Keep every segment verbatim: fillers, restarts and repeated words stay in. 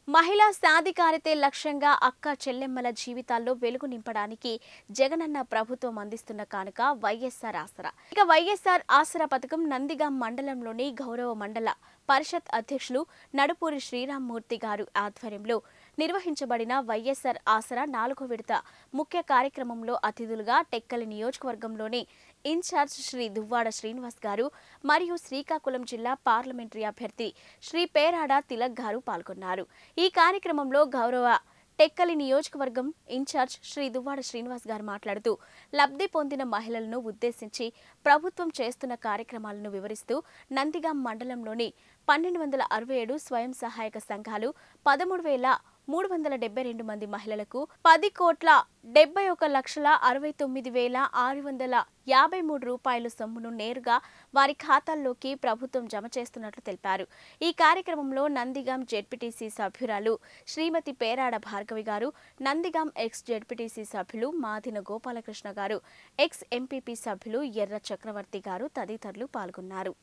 మహిళా సాధికారతే లక్ష్యంగా అక్క చెల్లెమ్మల జీవితాల్లో వెలుగు నింపడానికి జగనన్న ప్రభుత్వం అందిస్తున్న కానుక వైఎస్ఆర్ ఆసరా. ఇక వైఎస్ఆర్ ఆసరా పథకం నందిగాం మండలంలోని గౌరవ మండల పరిషత్ అధ్యక్షులు నడుపూరి శ్రీరామ్మూర్తి గారు ఆధ్వర్యంలో నిర్వహించబడిన వైఎస్ఆర్ ఆసరా నాలుగో విడత ముఖ్య కార్యక్రమంలో అతిథులుగా టెక్కలి నియోజకవర్గంలోని ఇన్ఛార్జ్ శ్రీ దువ్వాడ శ్రీనివాస్ గారు మరియు శ్రీకాకుళం జిల్లా పార్లమెంటరీ అభ్యర్థి శ్రీ పేరాడ తిలక్ గారు పాల్గొన్నారు. ఈ కార్యక్రమంలో గౌరవ టెక్కలి నియోజకవర్గం ఇన్ఛార్జ్ శ్రీ దువ్వాడ శ్రీనివాస్ గారు మాట్లాడుతూ లబ్ధి పొందిన మహిళలను ఉద్దేశించి ప్రభుత్వం చేస్తున్న కార్యక్రమాలను వివరిస్తూ నందిగాం మండలంలోని పన్నెండు వందల అరవై ఏడు స్వయం సహాయక సంఘాలు పదమూడు వేల మూడు వందల డెబ్బై రెండు మంది మహిళలకు పది కోట్ల డెబ్బై ఒక లక్షల అరవై తొమ్మిది వేల ఆరు వందల యాభై మూడు రూపాయల సొమ్మును నేరుగా వారి ఖాతాల్లోకి ప్రభుత్వం జమ చేస్తున్నట్లు తెలిపారు. ఈ కార్యక్రమంలో నందిగాం జెడ్పీటీసీ సభ్యురాలు శ్రీమతి పేరాడ భార్గవి గారు, నందిగాం ఎక్స్ జెడ్పీటీసీ సభ్యులు మాదిన గోపాలకృష్ణ గారు, ఎక్స్ ఎంపీపీ సభ్యులు ఎర్ర చక్రవర్తి గారు తదితరులు పాల్గొన్నారు.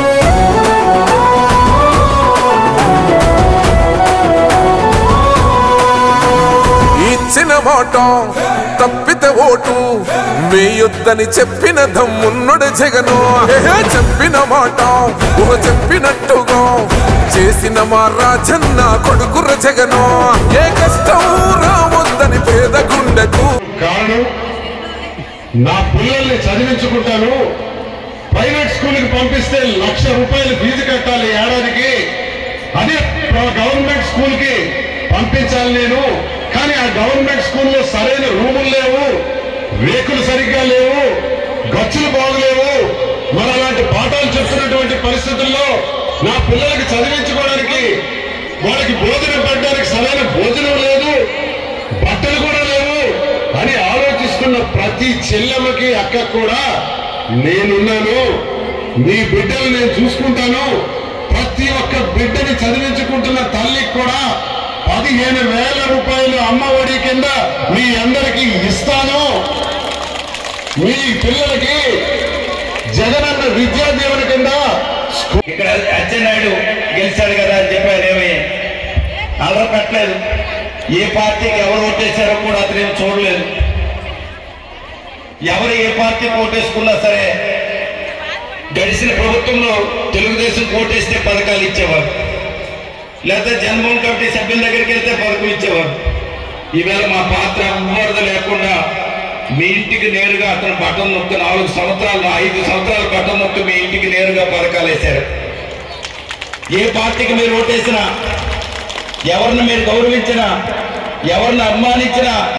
ఇచ్చిన మాట తప్పితే ఓటు వేయొద్దని చెప్పిన దమ్మున్నడు జగను. చెప్పిన మాట ఊహ చెప్పినట్టుగా చేసిన మా రాజన్న కొడుకుర జగను. ఏ కష్టం రావద్దని పేద గుండెకు కారణం నా పిల్లల్ని చదివించుకుంటాను, ప్రైవేట్ స్కూల్కి పంపిస్తే లక్ష రూపాయలు ఫీజు కట్టాలి ఏడాదికి, అదే గవర్నమెంట్ స్కూల్ కి పంపించాలి నేను. కానీ ఆ గవర్నమెంట్ స్కూల్లో సరైన రూములు లేవు, రేకులు సరిగ్గా లేవు, గచ్చులు బాగులేవు. మరి అలాంటి పాఠాలు చెప్తున్నటువంటి పరిస్థితుల్లో నా పిల్లలకి చదివించుకోవడానికి, వాళ్ళకి భోజనం పెట్టడానికి సరైన భోజనం లేదు, బట్టలు కూడా లేవు అని ఆలోచిస్తున్న ప్రతి చెల్లెమ్మకి అక్క కూడా నేనున్నాను, నీ బిడ్డలు నేను చూసుకుంటాను. ప్రతి ఒక్క బిడ్డని చదివించుకుంటున్న తల్లికి కూడా పదిహేను వేల రూపాయలు అమ్మఒడి కింద మీ అందరికి ఇస్తాను. మీ పిల్లలకి జగనన్న విద్యా దీవెన కింద. ఇక్కడ అచ్చెన్నాయుడు గెలిచాడు కదా అని చెప్పారేమి అలర పెట్టలేదు. ఏ పార్టీకి ఎవరు ఓటేశారో కూడా అతను చూడలేదు. ఎవరు ఏ పార్టీకి ఓటేసుకున్నా సరే గడిచిన ప్రభుత్వంలో తెలుగుదేశం ఓటేస్తే పథకాలు ఇచ్చేవారు, లేకపోతే జన్మభూమి కమిటీ సభ్యుల దగ్గరికి వెళ్తే పథకం ఇచ్చేవారు. ఈవేళ మా పాత్ర అమ్మవరద లేకుండా మీ ఇంటికి నేరుగా అతను బటన్ నొక్కి నాలుగు సంవత్సరాలు ఐదు సంవత్సరాలు బటన్ నొక్కి మీ ఇంటికి నేరుగా పథకాలు వేశారు. ఏ పార్టీకి మీరు ఓటేసినా, ఎవరిని మీరు గౌరవించినా, ఎవరిని అభిమానించినా